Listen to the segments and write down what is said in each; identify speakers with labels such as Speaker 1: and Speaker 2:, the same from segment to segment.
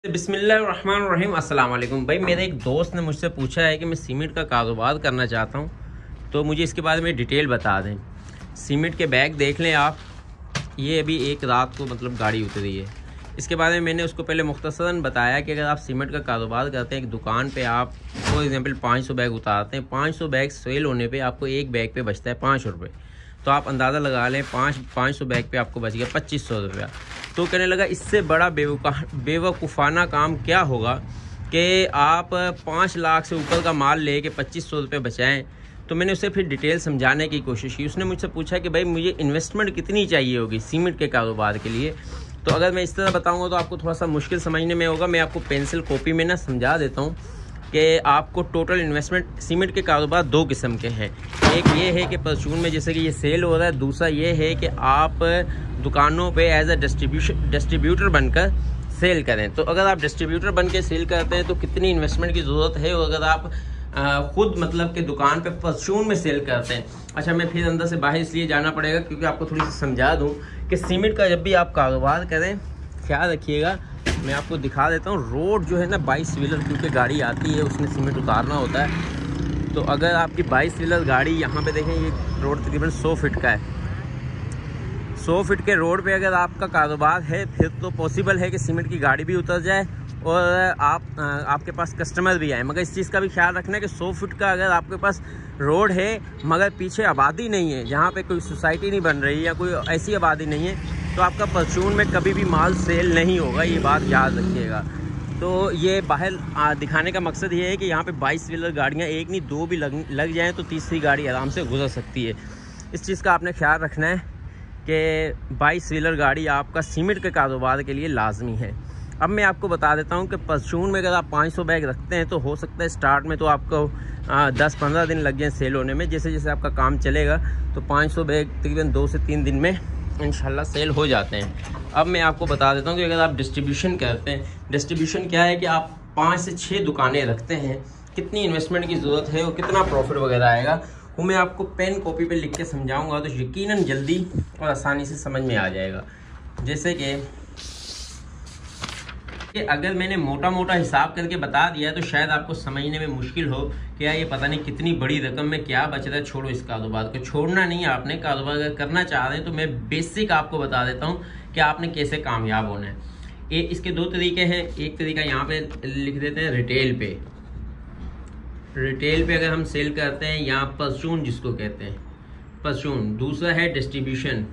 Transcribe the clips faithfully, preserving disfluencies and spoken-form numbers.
Speaker 1: बिस्मिल्लाहिर्रहमानिर्रहीम। अस्सलाम वालेकुम। भाई मेरे एक दोस्त ने मुझसे पूछा है कि मैं सीमेंट का कारोबार करना चाहता हूँ, तो मुझे इसके बारे में डिटेल बता दें। सीमेंट के बैग देख लें आप, ये अभी एक रात को मतलब गाड़ी उतरी है। इसके बारे में मैंने उसको पहले मुख्तसरन बताया कि अगर आप सीमेंट का कारोबार करते हैं, एक दुकान पे आप फॉर एग्जांपल पाँच सौ बैग उतारते हैं, पाँच सौ बैग सेल होने पे आपको एक बैग पे बचता है पाँच रुपये, तो आप अंदाज़ा लगा लें पाँच पाँच सौ बैग पे आपको बच गया पच्चीस सौ रुपया। तो कहने लगा इससे बड़ा बेवकूफ़ा बेवकूफ़ाना काम क्या होगा कि आप पाँच लाख से ऊपर का माल ले के पच्चीस सौ रुपये बचाएँ। तो मैंने उसे फिर डिटेल समझाने की कोशिश की। उसने मुझसे पूछा कि भाई मुझे इन्वेस्टमेंट कितनी चाहिए होगी सीमेंट के कारोबार के लिए। तो अगर मैं इस तरह बताऊंगा तो आपको थोड़ा सा मुश्किल समझने में होगा। मैं आपको पेंसिल कॉपी में ना समझा देता हूँ कि आपको टोटल इन्वेस्टमेंट सीमेंट के कारोबार दो किस्म के हैं। एक ये है कि परचून में जैसे कि ये सेल हो रहा है, दूसरा ये है कि आप दुकानों पे एज अ डिस्ट्रीब्यूशन डिस्ट्रीब्यूटर बनकर सेल करें। तो अगर आप डिस्ट्रीब्यूटर बन के सेल करते हैं तो कितनी इन्वेस्टमेंट की ज़रूरत है, और अगर आप आ, खुद मतलब कि दुकान पे परचून में सेल करते हैं। अच्छा, मैं फिर अंदर से बाहर इसलिए जाना पड़ेगा क्योंकि आपको थोड़ी सी समझा दूँ कि सीमेंट का जब भी आप कारोबार करें ख्याल रखिएगा। मैं आपको दिखा देता हूँ, रोड जो है ना बाईस व्हीलर क्योंकि गाड़ी आती है उसमें सीमेंट उतारना होता है। तो अगर आपकी बाईस व्हीलर गाड़ी यहाँ पे देखें, ये रोड तकरीबन सौ फिट का है। सौ फिट के रोड पे अगर आपका कारोबार है फिर तो पॉसिबल है कि सीमेंट की गाड़ी भी उतर जाए और आप आपके पास कस्टमर भी आए। मगर इस चीज़ का भी ख्याल रखना है कि सौ फुट का अगर आपके पास रोड है मगर पीछे आबादी नहीं है, जहाँ पे कोई सोसाइटी नहीं बन रही या कोई ऐसी आबादी नहीं है, तो आपका परचून में कभी भी माल सेल नहीं होगा। ये बात याद रखिएगा। तो ये बाहर दिखाने का मकसद ये है कि यहाँ पे बाईस व्हीलर गाड़ियाँ एक नहीं दो भी लग लग जाएँ तो तीसरी गाड़ी आराम से गुजर सकती है। इस चीज़ का आपने ख्याल रखना है कि बाईस व्हीलर गाड़ी आपका सीमेंट के कारोबार के लिए लाजमी है। अब मैं आपको बता देता हूं कि परचून में अगर आप पाँच सौ बैग रखते हैं तो हो सकता है स्टार्ट में तो आपको दस पंद्रह दिन लग जाए सेल होने में। जैसे जैसे आपका काम चलेगा तो पाँच सौ बैग तकरीबन दो से तीन दिन में इंशाल्लाह सेल हो जाते हैं। अब मैं आपको बता देता हूं कि अगर आप डिस्ट्रीब्यूशन करते हैं, डिस्ट्रीब्यूशन क्या है कि आप पाँच से छः दुकानें रखते हैं, कितनी इन्वेस्टमेंट की ज़रूरत है और कितना प्रॉफिट वगैरह आएगा वो मैं आपको पेन कॉपी पे लिख के समझाऊंगा, तो यकीनन जल्दी और आसानी से समझ में आ जाएगा। जैसे कि कि अगर मैंने मोटा मोटा हिसाब करके बता दिया तो शायद आपको समझने में मुश्किल हो कि यार ये पता नहीं कितनी बड़ी रकम में क्या बच रहा है। छोड़ो इस कारोबार को, छोड़ना नहीं है आपने। कारोबार अगर करना चाह रहे हैं तो मैं बेसिक आपको बता देता हूँ कि आपने कैसे कामयाब होना है। ये इसके दो तरीके हैं। एक तरीका यहाँ पे लिख देते हैं रिटेल पे। रिटेल पे अगर हम सेल करते हैं, यहाँ परचून जिसको कहते हैं परचून। दूसरा है डिस्ट्रीब्यूशन।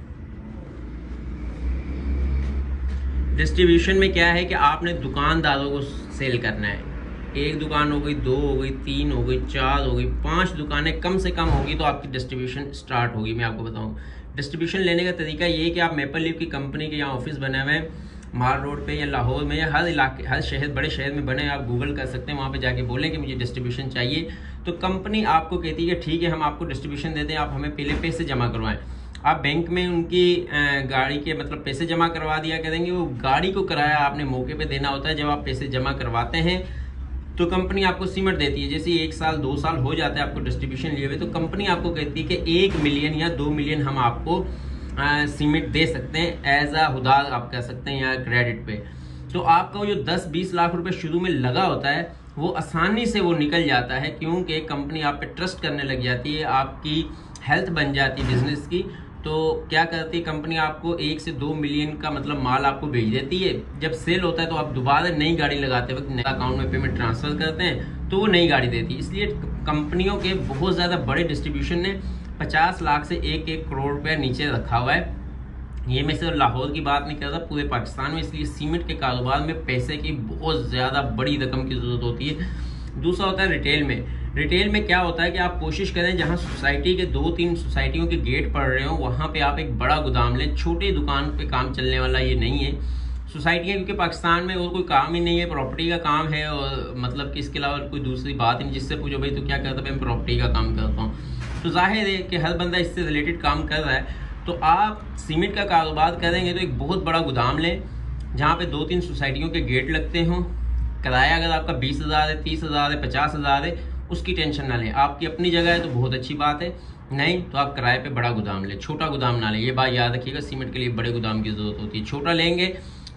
Speaker 1: डिस्ट्रीब्यूशन में क्या है कि आपने दुकानदारों को सेल करना है। एक दुकान हो गई, दो हो गई, तीन हो गई, चार हो गई, पांच दुकानें कम से कम होगी तो आपकी डिस्ट्रीब्यूशन स्टार्ट होगी। मैं आपको बताऊं डिस्ट्रीब्यूशन लेने का तरीका ये है कि आप मेपल लीफ की कंपनी के यहाँ ऑफिस बने हुए हैं माल रोड पे या लाहौर में या हर इलाके हर शहर बड़े शहर में बने, आप गूगल कर सकते हैं। वहाँ पे जाके बोलें कि मुझे डिस्ट्रीब्यूशन चाहिए, तो कंपनी आपको कहती है कि ठीक है हम आपको डिस्ट्रीब्यूशन देते हैं, आप हमें पहले पैसे जमा करवाएं। आप बैंक में उनकी गाड़ी के मतलब पैसे जमा करवा दिया करेंगे। वो गाड़ी को किराया आपने मौके पे देना होता है। जब आप पैसे जमा करवाते हैं तो कंपनी आपको सीमेंट देती है। जैसे एक साल दो साल हो जाता है आपको डिस्ट्रीब्यूशन लिए हुए, तो कंपनी आपको कहती है कि एक मिलियन या दो मिलियन हम आपको सीमेंट दे सकते हैं एज आ उधार आप कह सकते हैं या क्रेडिट पे। तो आपका जो दस बीस लाख रुपए शुरू में लगा होता है वो आसानी से वो निकल जाता है, क्योंकि कंपनी आप पे ट्रस्ट करने लग जाती है, आपकी हेल्थ बन जाती है बिजनेस की। तो क्या करती है कंपनी, आपको एक से दो मिलियन का मतलब माल आपको भेज देती है। जब सेल होता है तो आप दोबारा नई गाड़ी लगाते वक्त नए अकाउंट में पेमेंट ट्रांसफर करते हैं तो वो नई गाड़ी देती है। इसलिए कंपनियों के बहुत ज़्यादा बड़े डिस्ट्रीब्यूशन ने पचास लाख से एक एक करोड़ रुपया नीचे रखा हुआ है। ये मैं सिर्फ लाहौर की बात नहीं कर रहा, पूरे पाकिस्तान में। इसलिए सीमेंट के कारोबार में पैसे की बहुत ज़्यादा बड़ी रकम की ज़रूरत होती है। दूसरा होता है रिटेल में। रिटेल में क्या होता है कि आप कोशिश करें जहां सोसाइटी के दो तीन सोसाइटियों के गेट पड़ रहे हो वहां पे आप एक बड़ा गोदाम लें। छोटी दुकान पे काम चलने वाला ये नहीं है। सोसाइटियाँ क्योंकि पाकिस्तान में और कोई काम ही नहीं है, प्रॉपर्टी का काम है, और मतलब कि इसके अलावा कोई दूसरी बात नहीं। जिससे पूछो भाई तो क्या करता है, मैं प्रॉपर्टी का काम करता हूँ, तो जाहिर है कि हर बंदा इससे रिलेटेड काम कर रहा है। तो आप सीमेंट का कारोबार करेंगे तो एक बहुत बड़ा गोदाम लें जहाँ पे दो तीन सोसाइटियों के गेट लगते हों। किराया अगर आपका बीस हज़ार है, तीस हज़ार है, पचास हज़ार है, उसकी टेंशन ना लें। आपकी अपनी जगह है तो बहुत अच्छी बात है, नहीं तो आप किराए पे बड़ा गोदाम लें, छोटा गोदाम ना लें। ये बात याद रखिएगा, सीमेंट के लिए बड़े गोदाम की जरूरत होती है। छोटा लेंगे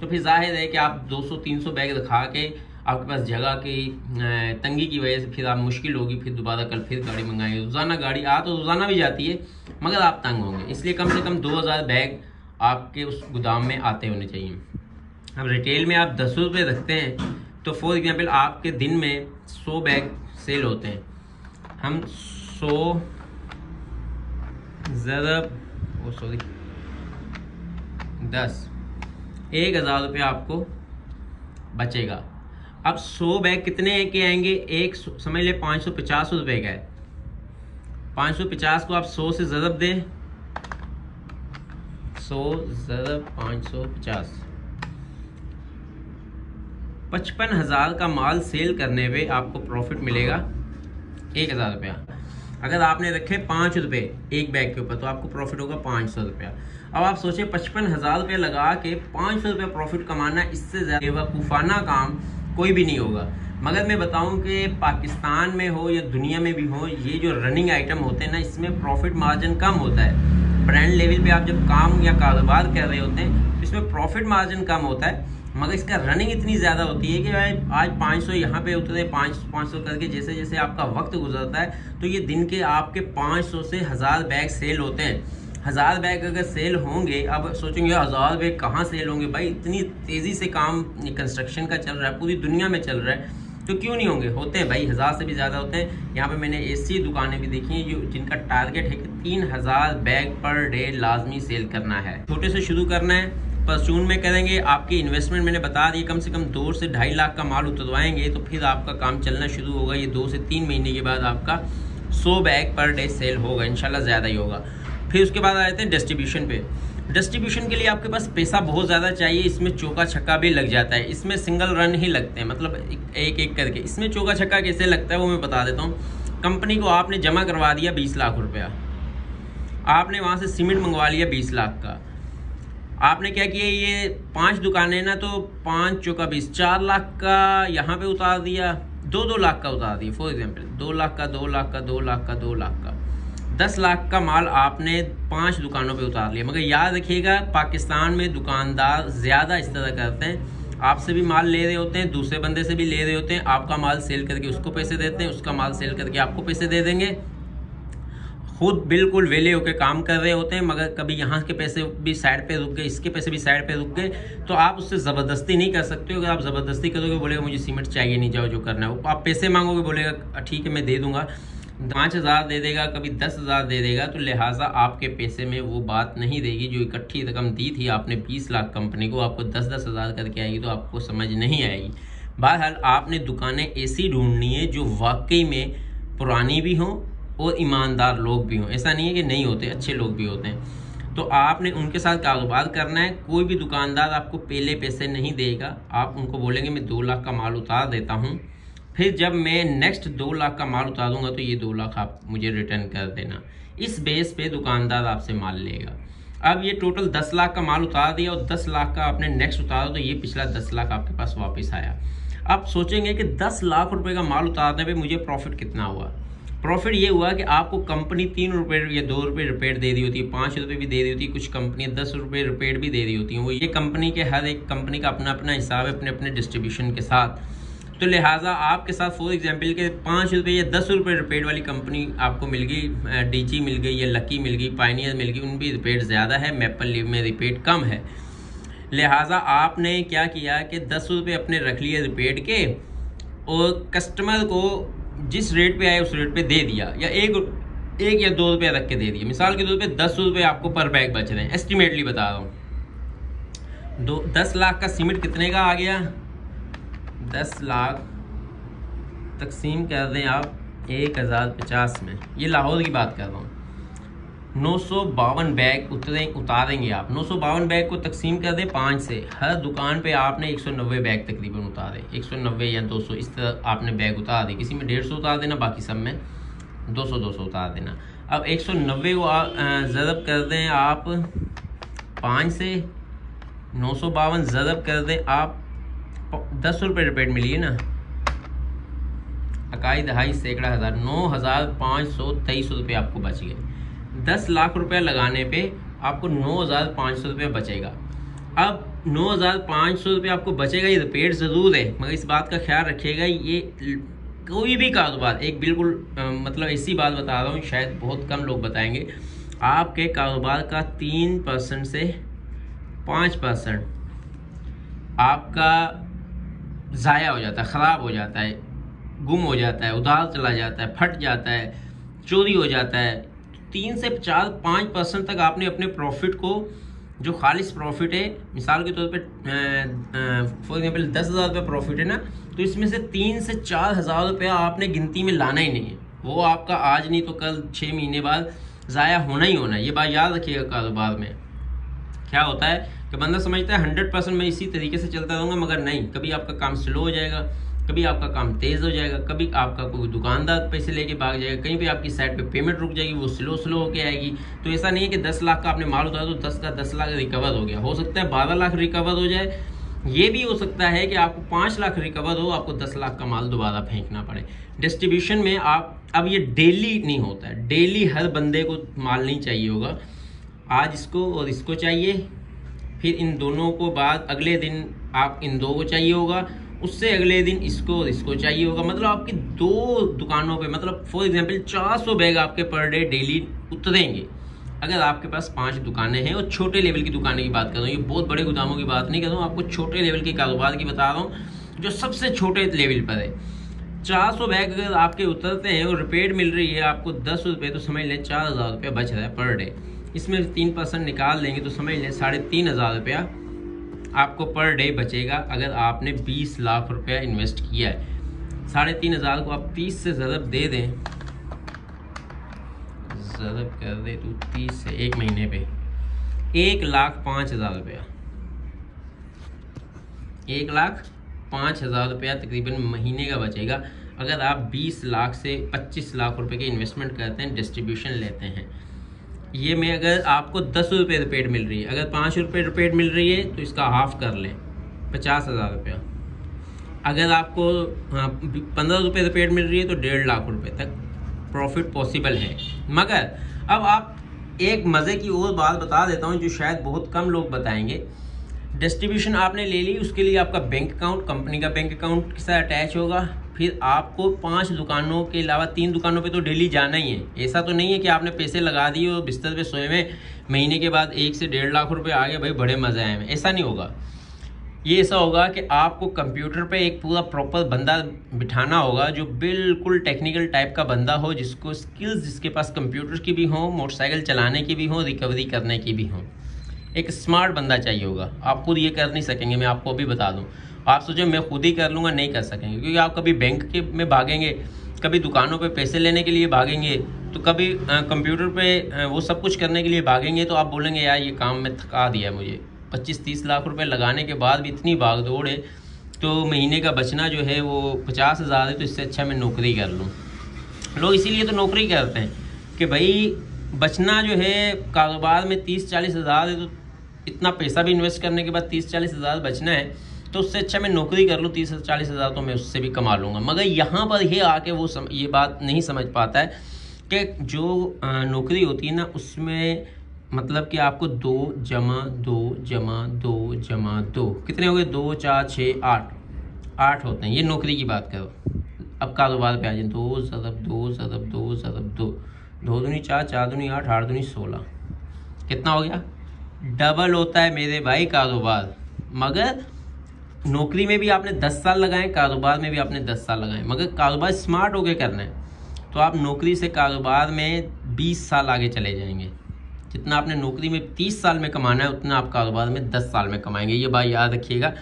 Speaker 1: तो फिर जाहिर है कि आप दो सौ तीन सौ बैग रखा के आपके पास जगह की तंगी की वजह से फिर आप मुश्किल होगी, फिर दोबारा कल फिर गाड़ी मंगाएंगे। रोज़ाना गाड़ी आ तो रोज़ाना भी जाती है मगर आप तंग होंगे, इसलिए कम से कम दो हज़ार बैग आपके उस गोदाम में आते होने चाहिए। अब रिटेल में आप दस रुपये रखते हैं तो फॉर एग्जांपल आपके दिन में सौ बैग सेल होते हैं, हम सौ ज़रब ओ सॉरी दस एक हज़ार रुपये आपको बचेगा। अब सौ बैग कितने के आएंगे, एक समझ ले पाँच सौ पचास रुपये का है, पाँच सौ पचास को आप सौ से ज़रब दें, सौ ज़रब पाँच सौ पचास, पचपन हज़ार का माल सेल करने पे आपको प्रॉफिट मिलेगा एक हज़ार रुपया। अगर आपने रखे पाँच रुपये एक बैग के ऊपर तो आपको प्रॉफिट होगा पाँच सौ रुपया। अब आप सोचें पचपन हज़ार रुपये लगा के पाँच सौ रुपये प्रॉफिट कमाना, इससे ज़्यादा बेवकूफ़ाना काम कोई भी नहीं होगा। मगर मैं बताऊं कि पाकिस्तान में हो या दुनिया में भी हो, ये जो रनिंग आइटम होते हैं ना, इसमें प्रॉफिट मार्जिन कम होता है। ब्रांड लेवल पे आप जब काम या कारोबार कर रहे होते हैं इसमें प्रॉफिट मार्जिन कम होता है, मगर इसका रनिंग इतनी ज़्यादा होती है कि भाई आज पाँच सौ यहाँ पे उतरे, पाँच पाँच सौ करके जैसे जैसे आपका वक्त गुजरता है तो ये दिन के आपके पाँच सौ से हज़ार बैग सेल होते हैं। हज़ार बैग अगर सेल होंगे, अब सोचेंगे हज़ार बैग कहाँ सेल होंगे, भाई इतनी तेज़ी से काम कंस्ट्रक्शन का चल रहा है, पूरी दुनिया में चल रहा है, तो क्यों नहीं होंगे, होते हैं भाई, हज़ार से भी ज़्यादा होते हैं। यहाँ पे मैंने ऐसी दुकानें भी देखी हैं जो जिनका टारगेट है कि तीन हज़ार बैग पर डे लाजमी सेल करना है। छोटे से शुरू करना है, परचून में करेंगे, आपकी इन्वेस्टमेंट मैंने बता दी कम से कम दो से ढाई लाख का माल उतरवाएंगे तो फिर आपका काम चलना शुरू होगा। ये दो से तीन महीने के बाद आपका सौ बैग पर डे सेल होगा, इंशाल्लाह ज़्यादा ही होगा। फिर उसके बाद आ जाते हैं डिस्ट्रीब्यूशन पे। डिस्ट्रीब्यूशन के लिए आपके पास पैसा बहुत ज़्यादा चाहिए, इसमें चौका छक्का भी लग जाता है, इसमें सिंगल रन ही लगते हैं, मतलब एक एक करके। इसमें चौका छक्का कैसे लगता है वो मैं बता देता हूँ। कंपनी को आपने जमा करवा दिया बीस लाख रुपया, आपने वहाँ से सीमेंट मंगवा लिया बीस लाख का, आपने क्या किया, ये पांच दुकानें ना, तो पाँच चौका बीस, चार लाख का यहाँ पे उतार दिया, दो दो लाख का उतार दिया। फॉर एग्जांपल दो लाख का, दो लाख का, दो लाख का, दो लाख का, दस लाख का माल आपने पांच दुकानों पे उतार लिया। मगर याद रखिएगा पाकिस्तान में दुकानदार ज़्यादा इस तरह करते हैं, आपसे भी माल ले रहे होते हैं, दूसरे बंदे से भी ले रहे होते हैं, आपका माल सेल करके उसको पैसे देते हैं, उसका माल सेल करके आपको पैसे दे देंगे, खुद बिल्कुल वेले होकर काम कर रहे होते हैं, मगर कभी यहाँ के पैसे भी साइड पे रुक गए, इसके पैसे भी साइड पे रुक गए, तो आप उससे ज़बरदस्ती नहीं कर सकते हो। अगर आप ज़बरदस्ती करोगे, बोलेगा मुझे सीमेंट चाहिए, नहीं जाओ जो करना है, आप पैसे मांगोगे, बोलेगा ठीक है मैं दे दूंगा, पाँच हज़ार दे देगा, कभी दस हज़ार दे देगा, तो लिहाजा आपके पैसे में वो बात नहीं देगी। जो इकट्ठी रकम दी थी आपने बीस लाख कंपनी को, आपको दस दस हज़ार करके आएगी तो आपको समझ नहीं आएगी। बहरहाल आपने दुकानें ऐसी ढूंढनी है जो वाकई में पुरानी भी हों और ईमानदार लोग भी हों। ऐसा नहीं है कि नहीं होते, अच्छे लोग भी होते हैं, तो आपने उनके साथ कारोबार करना है। कोई भी दुकानदार आपको पहले पैसे नहीं देगा, आप उनको बोलेंगे मैं दो लाख का माल उतार देता हूँ, फिर जब मैं नेक्स्ट दो लाख का माल उतारूंगा तो ये दो लाख आप मुझे रिटर्न कर देना। इस बेस पे दुकानदार आपसे माल लेगा। अब ये टोटल दस लाख का माल उतार दिया और दस लाख का आपने नेक्स्ट उतारा तो ये पिछला दस लाख आपके पास वापस आया। आप सोचेंगे कि दस लाख रुपए का माल उतारने पे मुझे प्रॉफिट कितना हुआ। प्रॉफिट ये हुआ कि आपको कंपनी तीन रुपये या दो रुपये रिपेट दे रही होती है, पाँच रुपये भी दे रही होती है, कुछ कंपनियाँ दस रुपये रिपेट भी दे रही होती हैं। वो ये कंपनी के हर एक कंपनी का अपना अपना हिसाब है अपने अपने डिस्ट्रीब्यूशन के साथ, तो लिहाजा आपके साथ फॉर एग्जांपल के पाँच रुपये या दस रुपये रिपेट वाली कंपनी आपको मिल गई, डीजी मिल गई या लकी मिल गई, पायनियर मिल गई, उनकी रिपेट ज़्यादा है, मैपल लीव में रिपेट कम है। लिहाजा आपने क्या किया कि दस रुपये अपने रख लिए रिपेट के और कस्टमर को जिस रेट पे आए उस रेट पे दे दिया, या एक एक या दो रुपये रख के दे दिया। मिसाल के तौर पे दस रुपये आपको पर बैग बच रहे हैं, एस्टिमेटली बता रहा हूँ। दो दस लाख का सीमेंट कितने का आ गया, दस लाख तकसीम कर दें आप एक हज़ार पचास में, ये लाहौर की बात कर रहा हूँ, नौ सौ बावन बैग उतरे उतारेंगे आप। नौ सौ बावन बैग को तकसीम कर दें पाँच से, हर दुकान पे आपने एक सौ नब्बे बैग तकरीबन उतारे, एक सौ नब्बे या दो सौ इस तरह आपने बैग उतार दिए। किसी में डेढ़ सौ उतार देना, बाकी सब में दो सौ दो सौ उतार देना। अब एक सौ नब्बे को ज़रब कर दें आप पाँच से, नौ सौ बावन ज़रब कर दें आप दस रुपये रिपेट मिली है ना, इकाई दहाई सैकड़ा हज़ार, नौ हज़ार पाँच सौ तेईस रुपये आपको बच गए। दस लाख रुपया लगाने पे आपको नौ हज़ार पाँच सौ रुपया बचेगा। अब नौ हज़ार पाँच सौ रुपये आपको बचेगा, ये रिपेयर ज़रूर है, मगर इस बात का ख्याल रखिएगा, ये कोई भी कारोबार, एक बिल्कुल आ, मतलब ऐसी बात बता रहा हूँ शायद बहुत कम लोग बताएंगे, आपके कारोबार का तीन परसेंट से पाँच परसेंट आपका ज़ाया हो जाता है, ख़राब हो जाता है, गुम हो जाता है, उधार चला जाता है, फट जाता है, चोरी हो जाता है। तीन से चार पाँच परसेंट तक आपने अपने प्रॉफिट को, जो खालिश प्रॉफिट है, मिसाल के तौर पे फॉर एग्जांपल दस हज़ार रुपये प्रॉफिट है ना, तो इसमें से तीन से चार हज़ार रुपया आपने गिनती में लाना ही नहीं है, वो आपका आज नहीं तो कल छः महीने बाद ज़ाया होना ही होना है। ये बात याद रखिएगा। कारोबार में क्या होता है कि बंदा समझता है हंड्रेड परसेंट मैं इसी तरीके से चलता रहूँगा, मगर नहीं, कभी आपका काम स्लो हो जाएगा, कभी आपका काम तेज़ हो जाएगा, कभी आपका कोई दुकानदार पैसे लेके भाग जाएगा, कहीं पे आपकी साइड पे पेमेंट रुक जाएगी, वो स्लो स्लो होके आएगी। तो ऐसा नहीं है कि दस लाख का आपने माल उतारा तो दस का दस लाख रिकवर हो गया, हो सकता है बारह लाख रिकवर हो जाए, ये भी हो सकता है कि आपको पाँच लाख रिकवर हो, आपको दस लाख का माल दोबारा फेंकना पड़े। डिस्ट्रीब्यूशन में आप, अब ये डेली नहीं होता है, डेली हर बंदे को माल नहीं चाहिए होगा, आज इसको और इसको चाहिए, फिर इन दोनों को बाद अगले दिन आप इन दो को चाहिए होगा, उससे अगले दिन इसको और इसको चाहिए होगा, मतलब आपकी दो दुकानों पे, मतलब फॉर एग्जांपल चार सौ बैग आपके पर डे डेली उतरेंगे। अगर आपके पास पांच दुकानें हैं, और छोटे लेवल की दुकानें की बात कर रहा हूँ, ये बहुत बड़े गोदामों की बात नहीं कर रहा हूँ, आपको छोटे लेवल के कारोबार की बता रहा हूँ, जो सबसे छोटे लेवल पर है। चार सौ बैग अगर आपके उतरते हैं और रिपेयर मिल रही है आपको दस रुपये, तो समझ लें चार हज़ार रुपया बच रहा है पर डे। इसमें तीन परसेंट निकाल देंगे तो समझ लें साढ़े तीन हज़ार रुपया आपको पर डे बचेगा। अगर आपने बीस लाख रुपया इन्वेस्ट किया है, साढ़े तीन हज़ार को आप तीस से ज़रब दे दें, ज़रब कर दे तो तीस से एक महीने पे एक लाख पाँच हज़ार रुपया, एक लाख पाँच हज़ार रुपया तकरीबन महीने का बचेगा। अगर आप बीस लाख से पच्चीस लाख रुपए की इन्वेस्टमेंट करते हैं, डिस्ट्रीब्यूशन लेते हैं, ये में अगर आपको दस रुपये रिपेड मिल रही है, अगर पाँच रुपये रिपेड मिल रही है तो इसका हाफ कर लें, पचास हज़ार रुपया। अगर आपको हाँ पंद्रह रुपये रिपेड मिल रही है तो डेढ़ लाख रुपए तक प्रॉफिट पॉसिबल है। मगर अब आप एक मज़े की और बात बता देता हूँ जो शायद बहुत कम लोग बताएंगे। डिस्ट्रीब्यूशन आपने ले ली, उसके लिए आपका बैंक अकाउंट, कंपनी का बैंक अकाउंट के साथ अटैच होगा, फिर आपको पांच दुकानों के अलावा तीन दुकानों पे तो डेली जाना ही है। ऐसा तो नहीं है कि आपने पैसे लगा दिए और बिस्तर पे सोए में महीने के बाद एक से डेढ़ लाख रुपए आ गए, भाई बड़े मज़े आए हैं, ऐसा नहीं होगा। ये ऐसा होगा कि आपको कंप्यूटर पे एक पूरा प्रॉपर बंदा बिठाना होगा, जो बिल्कुल टेक्निकल टाइप का बंदा हो, जिसको स्किल्स, जिसके पास कंप्यूटर की भी हो, मोटरसाइकिल चलाने की भी हो, रिकवरी करने की भी हो। एक स्मार्ट बंदा चाहिए होगा। आप खुद ये कर नहीं सकेंगे, मैं आपको अभी बता दूं। आप सोचो मैं खुद ही कर लूँगा, नहीं कर सकेंगे, क्योंकि आप कभी बैंक के में भागेंगे, कभी दुकानों पे पैसे लेने के लिए भागेंगे, तो कभी कंप्यूटर पे वो सब कुछ करने के लिए भागेंगे, तो आप बोलेंगे यार ये काम में थका दिया मुझे। पच्चीस तीस लाख रुपए लगाने के बाद भी इतनी भाग दौड़ है, तो महीने का बचना जो है वो पचास हज़ार है, तो इससे अच्छा मैं नौकरी कर लूँ। लोग इसीलिए तो नौकरी करते हैं कि भाई बचना जो है कारोबार में तीस चालीस हज़ार है, तो इतना पैसा भी इन्वेस्ट करने के बाद तीस चालीस हज़ार बचना है, तो उससे अच्छा मैं नौकरी कर लूँ, तीस चालीस हज़ार तो मैं उससे भी कमा लूँगा। मगर यहाँ पर ही आके वो सम, ये बात नहीं समझ पाता है कि जो नौकरी होती है ना, उसमें मतलब कि आपको दो जमा दो जमा दो जमा दो कितने हो गए, दो चार छः आठ आठ होते हैं। ये नौकरी की बात करो। अब कारोबार पे आ जाए, दो ज़रब दो ज़रब दो ज़रब दो, दो दूनी चार, चार दूनी आठ, आठ दूनी सोलह, कितना हो गया, डबल होता है मेरे भाई कारोबार। मगर नौकरी में भी आपने दस साल लगाए, कारोबार में भी आपने दस साल लगाए, मगर कारोबार स्मार्ट होके करना है, तो आप नौकरी से कारोबार में बीस साल आगे चले जाएंगे। जितना आपने नौकरी में तीस साल में कमाना है, उतना आप कारोबार में दस साल में कमाएंगे। ये बात याद रखिएगा,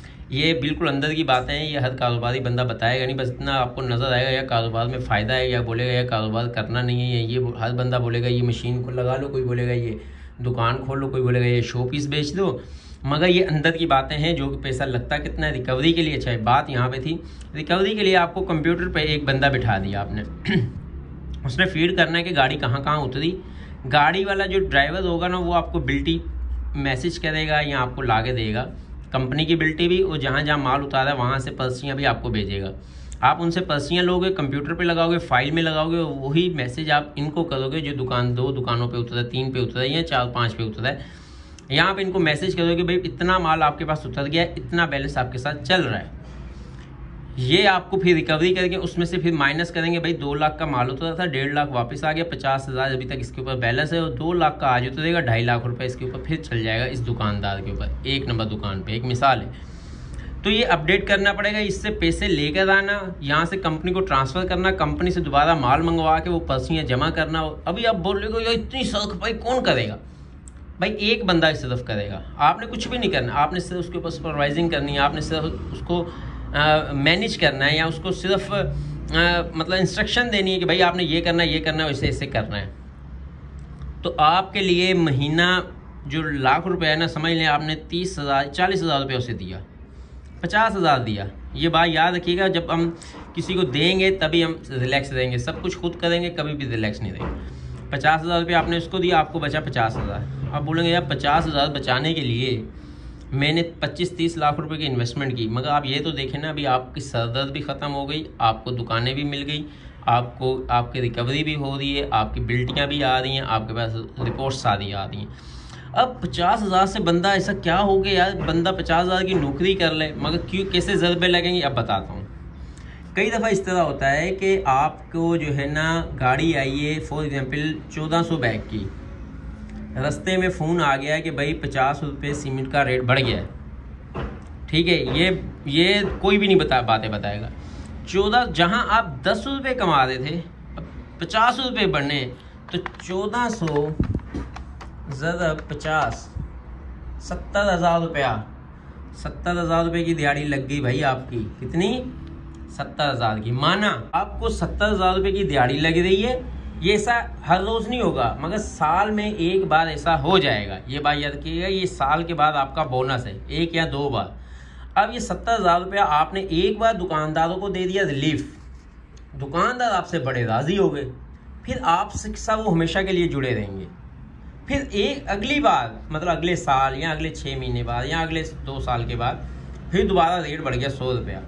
Speaker 1: ये बिल्कुल अंदर की बातें हैं, ये हर कारोबारी बंदा बताएगा नहीं, बस इतना आपको नज़र आएगा या कारोबार में फ़ायदा है, या बोलेगा या कारोबार करना नहीं है। ये हर बंदा बोलेगा ये मशीन को लगा लो, कोई बोलेगा ये दुकान खोल लो, कोई बोलेगा ये शो पीस बेच दो। मगर ये अंदर की बातें हैं, जो कि पैसा लगता कितना है, रिकवरी के लिए। अच्छा है, बात यहाँ पे थी रिकवरी के लिए, आपको कंप्यूटर पे एक बंदा बिठा दिया आपने उसने फीड करना है कि गाड़ी कहाँ कहाँ उतरी। गाड़ी वाला जो ड्राइवर होगा ना, वो आपको बिल्टी मैसेज करेगा या आपको ला के देगा, कंपनी की बिल्टी भी, और जहाँ जहाँ माल उतारा है वहाँ से पर्चियाँ भी आपको भेजेगा। आप उनसे पर्चियाँ लोगे, कंप्यूटर पे लगाओगे, फाइल में लगाओगे, वही मैसेज आप इनको करोगे जो दुकान दो दुकानों पे उतरा है, तीन पे उतरा है या चार पाँच पे उतरा है। यहाँ पे इनको मैसेज कर दो कि भाई इतना माल आपके पास उतर गया है, इतना बैलेंस आपके साथ चल रहा है। ये आपको फिर रिकवरी करके उसमें से फिर माइनस करेंगे। भाई दो लाख का माल उतरा था, डेढ़ लाख वापस आ गया, पचास हज़ार अभी तक इसके ऊपर बैलेंस है, और दो लाख का आज उतरेगा, ढाई लाख रुपए इसके ऊपर फिर चल जाएगा इस दुकानदार के ऊपर, एक नंबर दुकान पे। एक मिसाल है, तो ये अपडेट करना पड़ेगा। इससे पैसे लेकर आना, यहाँ से कंपनी को ट्रांसफ़र करना, कंपनी से दोबारा माल मंगवा के वो पर्चियाँ जमा करना। अभी आप बोल रहे हो यार इतनी सख्त भाई कौन करेगा? भाई एक बंदा सिर्फ करेगा, आपने कुछ भी नहीं करना, आपने सिर्फ उसके ऊपर सुपरवाइजिंग करनी है, आपने सिर्फ उसको मैनेज करना है, या उसको सिर्फ आ, मतलब इंस्ट्रक्शन देनी है कि भाई आपने ये करना है, ये करना है, वैसे ऐसे करना है। तो आपके लिए महीना जो लाख रुपए है ना, समझ लें आपने तीस हज़ार चालीस हज़ार रुपये उसे दिया, पचास हज़ार दिया। ये बात याद रखिएगा, जब हम किसी को देंगे तभी हम रिलैक्स देंगे, सब कुछ खुद करेंगे कभी भी रिलैक्स नहीं देंगे। पचास हज़ार रुपये आपने उसको दिया, आपको बचा पचास हज़ार। आप बोलेंगे यार पचास हज़ार बचाने के लिए मैंने पच्चीस तीस लाख रुपए की इन्वेस्टमेंट की, मगर आप ये तो देखें ना, अभी आपकी सरदर्द भी ख़त्म हो गई, आपको दुकानें भी मिल गई, आपको आपकी रिकवरी भी हो रही है, आपकी बिल्डिंगें भी आ रही हैं, आपके पास रिपोर्ट्स सारी आ रही हैं। अब पचास हज़ार से बंदा ऐसा क्या हो गया यार, बंदा पचास हज़ार की नौकरी कर ले, मगर क्यों कैसे ज़रबे लगेंगे अब बताता हूँ। कई दफ़ा इस तरह होता है कि आपको जो है ना गाड़ी आई है फॉर एग्जांपल चौदह सौ बैग की, रास्ते में फ़ोन आ गया है कि भाई पचास रुपये सीमेंट का रेट बढ़ गया है, ठीक है। ये ये कोई भी नहीं बता बातें बताएगा। चौदह जहाँ आप दस रुपये कमा रहे थे, पचास रुपये बढ़ने, तो चौदह सौ ज़रा पचास सत्तर हज़ार रुपया सत्तर हज़ार रुपये की दिहाड़ी लग गई भाई आपकी। कितनी? सत्तर हज़ार की। माना आपको सत्तर हज़ार रुपये की दिहाड़ी लग रही है, ये ऐसा हर रोज़ नहीं होगा, मगर साल में एक बार ऐसा हो जाएगा। ये बात याद रखिएगा, ये साल के बाद आपका बोनस है, एक या दो बार। अब ये सत्तर हज़ार रुपया आपने एक बार दुकानदारों को दे दिया रिलीफ, दुकानदार आपसे बड़े राज़ी हो गए, फिर आपसे सब वो हमेशा के लिए जुड़े रहेंगे। फिर एक अगली बार मतलब अगले साल या अगले छः महीने बाद या अगले दो साल के बाद फिर दोबारा रेट बढ़ गया सौ रुपया,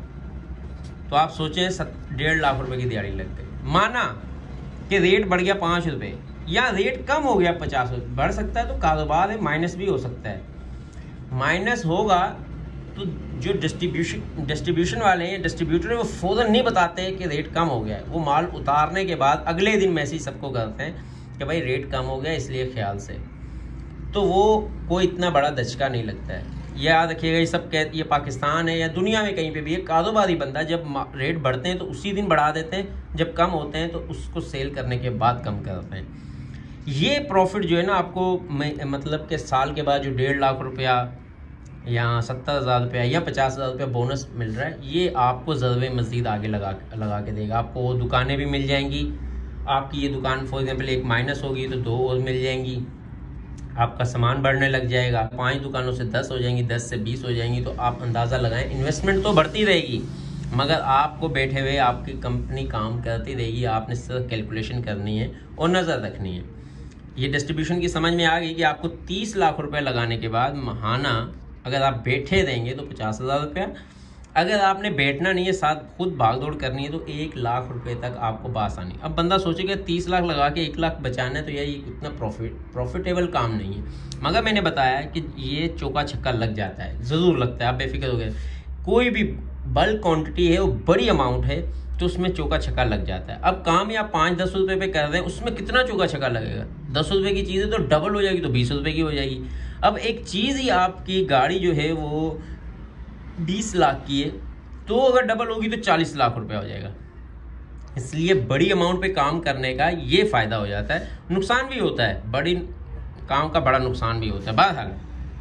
Speaker 1: तो आप सोचें सत डेढ़ लाख रुपए की दिहाड़ी लग गई। माना कि रेट बढ़ गया पाँच रुपये या रेट कम हो गया पचास रुपये, बढ़ सकता है तो कारोबार है, माइनस भी हो सकता है। माइनस होगा तो जो डिस्ट्रीब्यूशन डिस्ट्रीब्यूशन वाले हैं, डिस्ट्रीब्यूटर है, वो फ़ौरन नहीं बताते कि रेट कम हो गया है। वो माल उतारने के बाद अगले दिन मैसेज सबको करते हैं कि भाई रेट कम हो गया इसलिए ख्याल से, तो वो कोई इतना बड़ा दचका नहीं लगता है। याद रखिएगा, ये सब कह ये पाकिस्तान है या दुनिया में कहीं पे भी, ये कारोबारी बंदा जब रेट बढ़ते हैं तो उसी दिन बढ़ा देते हैं, जब कम होते हैं तो उसको सेल करने के बाद कम करते हैं। ये प्रॉफिट जो है ना आपको मतलब कि साल के बाद जो डेढ़ लाख रुपया या सत्तर हज़ार रुपया या पचास हज़ार रुपया बोनस मिल रहा है, ये आपको ज़रबे मज़ीद आगे लगा लगा के देगा। आपको वो दुकानें भी मिल जाएंगी, आपकी ये दुकान फॉर एग्जाम्पल एक माइनस होगी तो दो और मिल जाएंगी, आपका सामान बढ़ने लग जाएगा, पांच दुकानों से दस हो जाएंगी, दस से बीस हो जाएंगी। तो आप अंदाज़ा लगाएं, इन्वेस्टमेंट तो बढ़ती रहेगी मगर आपको बैठे हुए आपकी कंपनी काम करती रहेगी। आपने सिर्फ कैलकुलेशन करनी है और नज़र रखनी है। ये डिस्ट्रीब्यूशन की समझ में आ गई कि आपको तीस लाख रुपए लगाने के बाद महाना अगर आप बैठे रहेंगे तो पचास हज़ार रुपया, अगर आपने बैठना नहीं है साथ खुद भाग दौड़ करनी है तो एक लाख रुपए तक आपको बासानी। अब बंदा सोचेगा तीस लाख लगा के एक लाख बचाना है तो यार ये इतना प्रॉफिट प्रॉफिटेबल काम नहीं है, मगर मैंने बताया कि ये चौका छक्का लग जाता है, ज़रूर लगता है। आप बेफिक्र हो गए, कोई भी बल्क क्वांटिटी है वो बड़ी अमाउंट है तो उसमें चौका छक्का लग जाता है। अब काम या पाँच दस रुपये पे कर रहे हैं, उसमें कितना चौका छक्का लगेगा? दस रुपये की चीज़ है तो डबल हो जाएगी, तो बीस रुपये की हो जाएगी। अब एक चीज़ ही आपकी गाड़ी जो है वो बीस लाख की है तो अगर डबल होगी तो चालीस लाख रुपया हो जाएगा। इसलिए बड़ी अमाउंट पे काम करने का ये फ़ायदा हो जाता है, नुकसान भी होता है, बड़ी काम का बड़ा नुकसान भी होता है। बहरहाल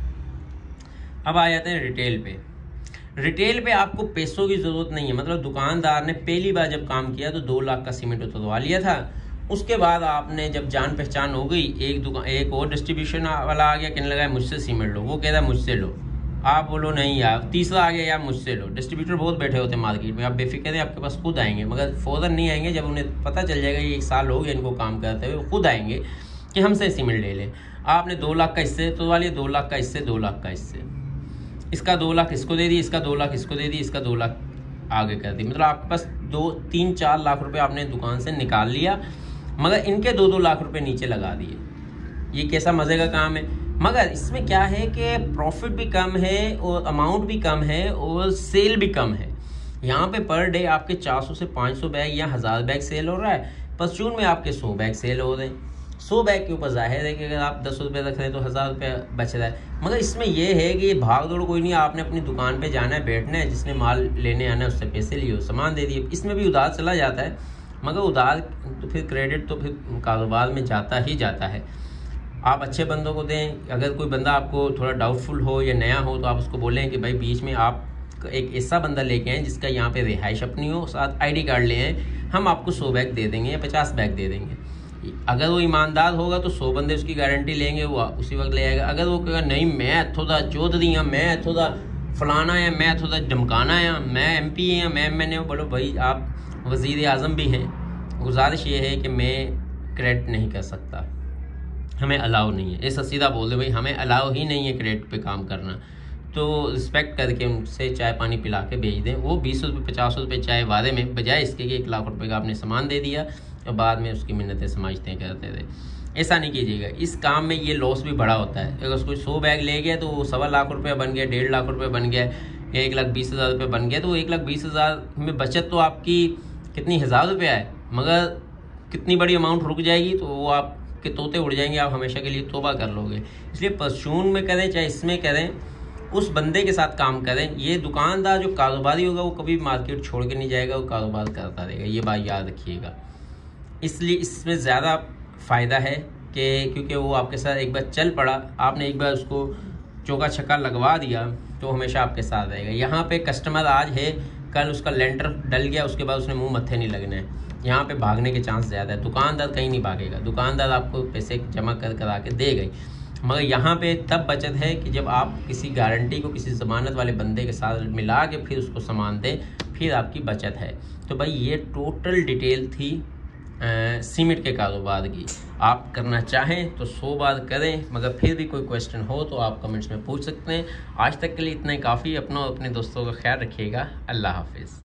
Speaker 1: अब आ जाते हैं रिटेल पे। रिटेल पे आपको पैसों की ज़रूरत नहीं है, मतलब दुकानदार ने पहली बार जब काम किया तो दो लाख का सीमेंट उतरवा लिया था, उसके बाद आपने जब जान पहचान हो गई, एक दुकान एक और डिस्ट्रीब्यूशन वाला आ गया, कहने लगा मुझसे सीमेंट लो, वो कह रहा है मुझसे लो, आप बोलो नहीं यार, तीसरा आ गया यार मुझसे लो। डिस्ट्रीब्यूटर बहुत बैठे होते हैं मार्केट में, आप बेफिक्र हैं, आपके पास खुद आएंगे, मगर फ़ौरन नहीं आएंगे। जब उन्हें पता चल जाएगा ये एक साल हो गया इनको काम करते हुए, वो खुद आएंगे कि हमसे सीमेंट ले लें। आपने दो लाख का इससे तो वाली दो लाख का इससे दो लाख का इससे, इसका दो लाख इसको दे दी, इसका दो लाख इसको दे दी, इसका दो लाख आगे कर दी, मतलब आपके पास दो तीन चार लाख रुपए आपने दुकान से निकाल लिया, मगर इनके दो दो लाख रुपए नीचे लगा दिए। ये कैसा मज़े का काम है? मगर इसमें क्या है कि प्रॉफिट भी कम है और अमाउंट भी कम है और सेल भी कम है। यहाँ पे पर डे आपके चार सौ से पाँच सौ बैग या हज़ार बैग सेल हो रहा है, परचून में आपके सौ बैग सेल हो रहे हैं। सौ बैग के ऊपर जाहिर है कि अगर आप दस रुपये रख रहे हैं तो हज़ार रुपये बच रहा है। मगर इसमें यह है कि ये भाग दौड़ कोई नहीं, आपने अपनी दुकान पे जाना है, बैठना है, जिसने माल लेने आना है उससे पैसे लिए, सामान दे दिए। इसमें भी उधार चला जाता है, मगर उधार तो फिर क्रेडिट तो फिर कारोबार में जाता ही जाता है। आप अच्छे बंदों को दें। अगर कोई बंदा आपको थोड़ा डाउटफुल हो या नया हो तो आप उसको बोलें कि भाई बीच में आप एक ऐसा बंदा लेके आएँ जिसका यहाँ पे रिहाइश अपनी हो, साथ आईडी कार्ड ले आएँ, हम आपको सौ बैग दे देंगे या पचास बैग दे देंगे। अगर वो ईमानदार होगा तो सौ बंदे उसकी गारंटी लेंगे, वो उसी वक्त ले आएगा। अगर वो कहेगा नहीं मैं इत्थों दा चौधरी हाँ, मैं इत्थों दा फलाना है, मैं इत्थों दा धमकाना है, मैं एम पी हैं, मैं एम एन ए, बोलो भाई आप वज़ीर आज़म भी हैं, गुजारिश ये है कि मैं क्रेडिट नहीं कर सकता, हमें अलाउ नहीं है। ऐसा सीधा बोल दे भाई हमें अलाउ ही नहीं है क्रेडिट पे काम करना। तो रिस्पेक्ट करके उनसे चाय पानी पिला के भेज दें। वो बीस रुपये पचास रुपये चाय वादे में, बजाय इसके कि एक लाख रुपए का आपने सामान दे दिया और बाद में उसकी मिन्नतें समझते हैं करते थे। ऐसा नहीं कीजिएगा। इस काम में ये लॉस भी बड़ा होता है। अगर कोई सौ बैग ले गया तो वो सवा लाख रुपये बन गया, डेढ़ लाख रुपये बन गया, एक लाख बीस हज़ार रुपये बन गया, तो एक लाख बीस हज़ार में बचत तो आपकी कितनी हज़ार रुपये है, मगर कितनी बड़ी अमाउंट रुक जाएगी, तो वो आप के तोते उड़ जाएंगे, आप हमेशा के लिए तौबा कर लोगे। इसलिए परचून में करें चाहे इसमें करें, उस बंदे के साथ काम करें। ये दुकानदार जो कारोबारी होगा वो कभी मार्केट छोड़ के नहीं जाएगा, वो कारोबार करता रहेगा, ये बात याद रखिएगा। इसलिए इसमें ज़्यादा फ़ायदा है कि क्योंकि वो आपके साथ एक बार चल पड़ा, आपने एक बार उसको चौका छक्का लगवा दिया तो हमेशा आपके साथ रहेगा। यहाँ पे कस्टमर आज है, कल उसका लेंटर डल गया, उसके बाद उसने मुंह मत्थे नहीं लगना है। यहाँ पे भागने के चांस ज़्यादा है। दुकानदार कहीं नहीं भागेगा, दुकानदार आपको पैसे जमा कर करा के दे गई। मगर यहाँ पे तब बचत है कि जब आप किसी गारंटी को किसी ज़मानत वाले बंदे के साथ मिला के फिर उसको सामान दें, फिर आपकी बचत है। तो भाई ये टोटल डिटेल थी सीमेंट के कारोबार की। आप करना चाहें तो सौ बार करें, मगर फिर भी कोई क्वेश्चन हो तो आप कमेंट्स में पूछ सकते हैं। आज तक के लिए इतना ही काफ़ी। अपना और अपने दोस्तों का ख्याल रखिएगा। अल्लाह हाफिज़।